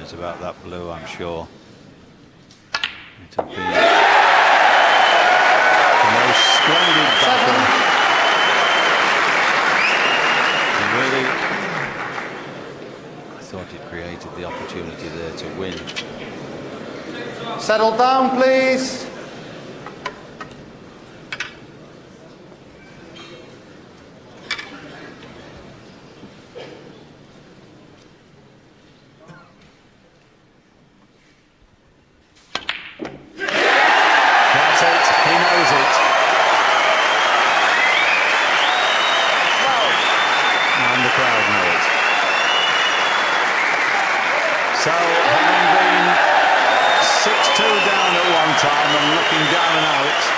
nerves about that blue, I'm sure. It'll be the most splendid battle. Really, I thought it created the opportunity there to win. Settle down, please. That's it. He knows it. And the crowd know it. So, having been 6-2 down at one time and looking down and out,